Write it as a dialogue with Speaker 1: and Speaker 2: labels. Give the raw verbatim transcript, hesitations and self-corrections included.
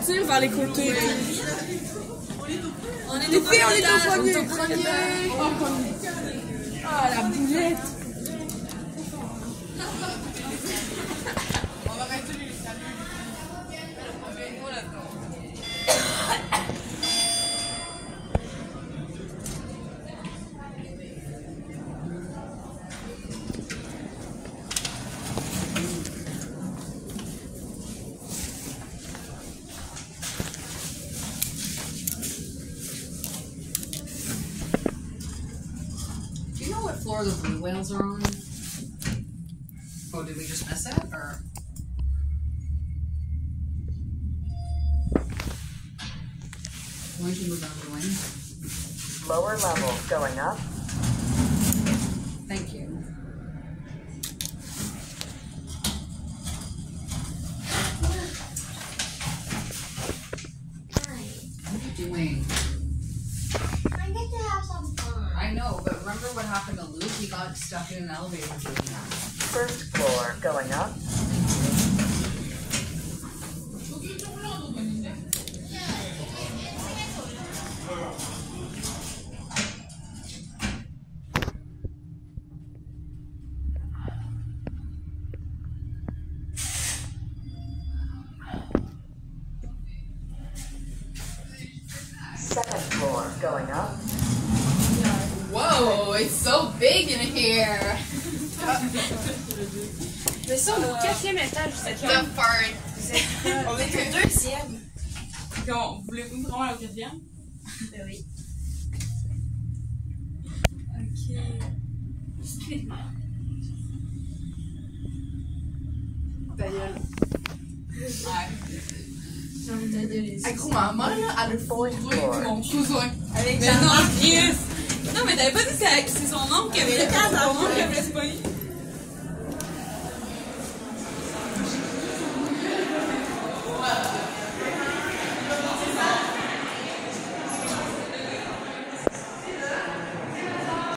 Speaker 1: sortir vers les côtés.
Speaker 2: On est
Speaker 1: Les
Speaker 2: au
Speaker 1: filles, on est au
Speaker 2: premier.
Speaker 1: premier. Ah, la boulette.
Speaker 3: Do you know what floor the blue whales are on? Oh, did we just miss it? Or why don't you move on, Dwayne?
Speaker 4: Lower level going up.
Speaker 3: Thank you. What are you doing?
Speaker 5: I get to have some fun.
Speaker 3: I know, but remember what happened to Luke? He got stuck in an elevator doing that.
Speaker 4: First floor going up. Second floor going up.
Speaker 3: Whoa, it's so big in here.
Speaker 1: Mais ça, on est au quatrième étage.
Speaker 3: The fart.
Speaker 2: On est au deuxième.
Speaker 1: On voulez-vous vraiment aller au quatrième?
Speaker 2: Ben oui.
Speaker 1: Ok.
Speaker 2: Ta gueule.
Speaker 3: Ouais.
Speaker 2: J'ai envie de ta gueule ici.
Speaker 3: Hey, gros, maman, là, elle a fourré mon cousin.
Speaker 2: Avec
Speaker 1: Mais
Speaker 2: la
Speaker 1: non,
Speaker 2: marque.
Speaker 1: Chris! Non, mais t'avais pas dit que c'est son oncle qui avait
Speaker 2: Mais
Speaker 1: son
Speaker 2: quand ça
Speaker 1: oncle qui
Speaker 2: va?
Speaker 1: avait spoilé?